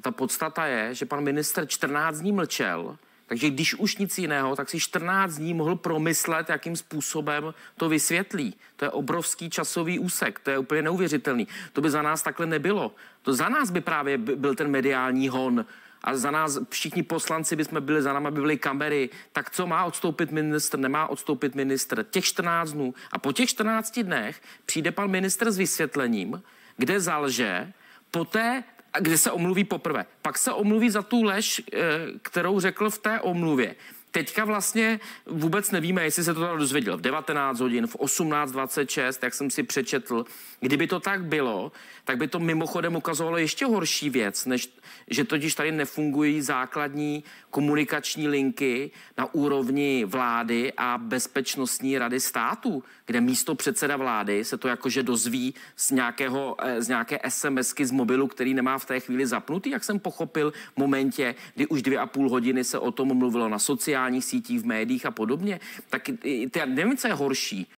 ta podstata je, že pan ministr 14 dní mlčel, takže když už nic jiného, tak si 14 dní mohl promyslet, jakým způsobem to vysvětlí. To je obrovský časový úsek, to je úplně neuvěřitelný. To by za nás takhle nebylo. To za nás by právě byl ten mediální hon. A za nás všichni poslanci bychom byli, za náma by byly kamery. Tak co má odstoupit ministr, nemá odstoupit ministr? Těch 14 dnů. A po těch 14 dnech přijde pan ministr s vysvětlením, kde zalže, poté, kde se omluví poprvé. Pak se omluví za tu lež, kterou řekl v té omluvě. Teďka vlastně vůbec nevíme, jestli se to dozvěděl v 19 hodin, v 18:26, jak jsem si přečetl. Kdyby to tak bylo, tak by to mimochodem ukazovalo ještě horší věc, než že totiž tady nefungují základní komunikační linky na úrovni vlády a Bezpečnostní rady státu, kde místo předseda vlády se to jakože dozví z nějaké SMSky z mobilu, který nemá v té chvíli zapnutý, jak jsem pochopil v momentě, kdy už 2,5 hodiny se o tom mluvilo na sociálních sítích, v médiích a podobně. Tak nevím, co je horší.